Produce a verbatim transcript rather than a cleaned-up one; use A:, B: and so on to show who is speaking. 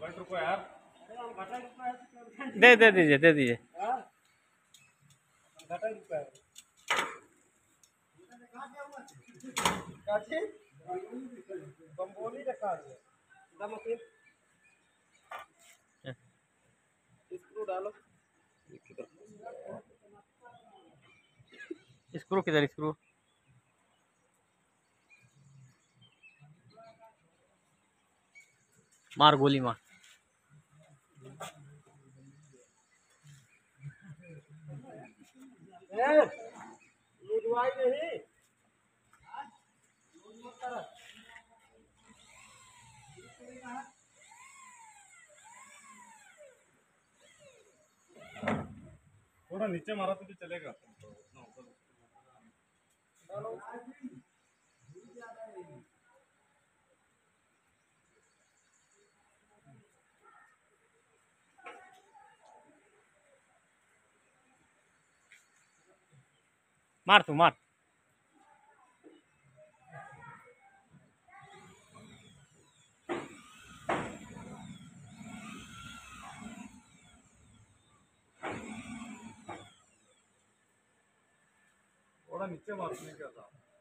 A: रुको यार,
B: दे दे दीजिए दे दीजिए।
A: स्क्रू डालो।
B: स्क्रू किधर स्क्रू? मार गोली मार।
A: नहीं थोड़ा नीचे मारा तो भी चलेगा।
B: मार तू मार।
A: थोड़ा नीचे मारने क्या था।